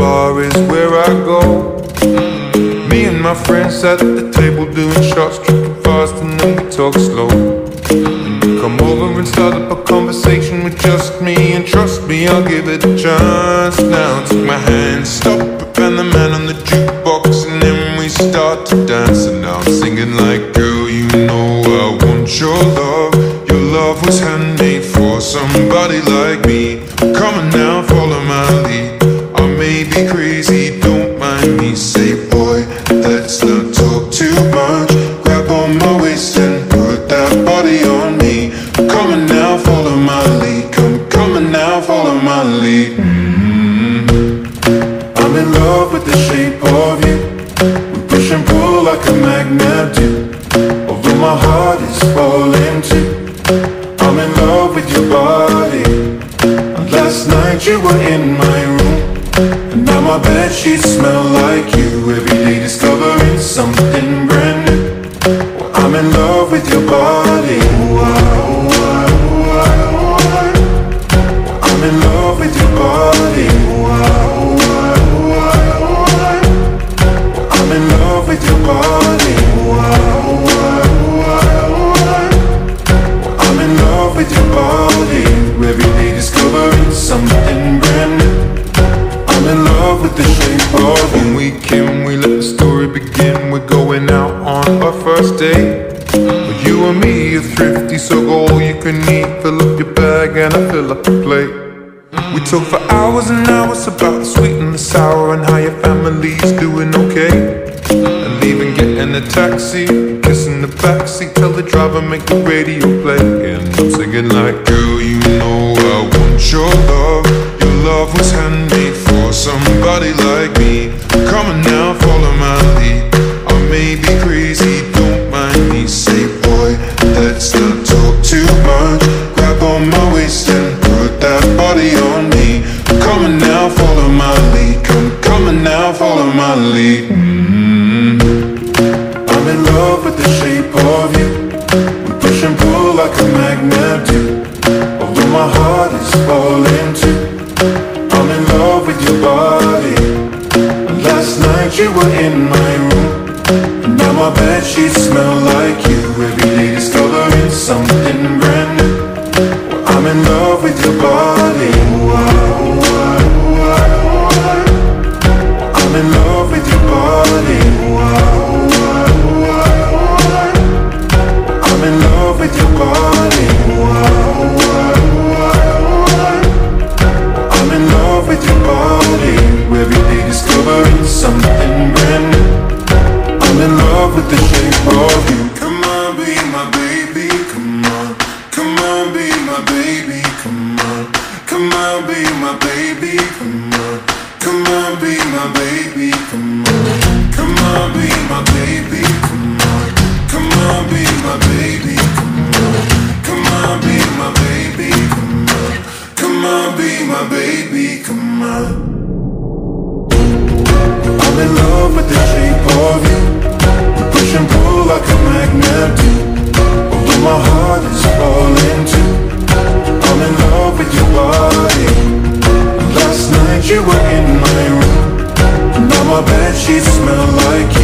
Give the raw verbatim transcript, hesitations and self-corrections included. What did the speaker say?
bar is where I go. Me and my friends at the table doing shots, tripping fast and then we talk slow. Come over and start up a conversation with just me, and trust me, I'll give it a chance. Now take my hand, stop it, and the man on the jukebox, and then we start to dance. And now I'm singing like, girl, you know I want your love. Your love was handmade for somebody like me. Come on now, follow my lead. I may be crazy, don't mind me. Say, boy, let's not talk too much. Grab on my waist and put that body on me. Come on now, follow my lead. Come, come on now, follow my lead. Mm-hmm. I'm in love with the shape of you. We push and pull like a magnet do. Although my heart is falling too, I'm in love with your body. And last night you were in my room, and now my bedsheets smell like you. Every day discovering something brand new. Well, I'm in love with your body. Wow, wow, wow, wow. I'm in love with your body. Wow, wow, wow, wow. I'm in love with your body. Wow, wow, wow, wow. I'm in love with your body. Every day discovering something brand new. I'm in love with the shape of you. When we came, we let the story begin. We're going out on our first date. But you and me are thrifty, so go all you can eat. Fill up your bag and I fill up the plate. We talk for hours and hours about the sweet and the sour, and how your family's doing okay. And even getting a taxi, kissing the backseat, tell the driver make the radio play. And I'm singing like, girl, you know I want your love. Your love was handmade for somebody like me. Come on now, follow my lead. I may be crazy, don't mind me. Say, boy, let's not talk too much. Grab on my waist and put that body on me. Come on now, follow my lead. Come, come on now, follow my lead. Mm-hmm. I'm in love with the shape of you. We push and pull like a magnet do. Although my heart is falling too, I'm in love with your body. And last night you were in my room, and now my bedsheets smell like you. Every day discovering something brand new. Well, I'm in love with your body. Wow, wow, wow, wow. I'm in love with your body. Wow, wow, wow, wow. I'm in love with your body. Wow, wow, wow, wow. I'm in love with your body. Every day discovering something brand new. I'm in love with the shape of you. Come on, be my baby, come on. Come on, be my baby, come on. Come on, be my baby, come on. Come on, be my baby, come on. Come on, be my baby, come on. Come on, be my baby, come on. Come on, be my baby, come on. Come on, be my baby, come on. I'm in love with the shape of you. We push and pull like a magnet do. Although my heart is falling too, I'm in love with your body. And last night you were in my room, and now my bedsheets smell like you.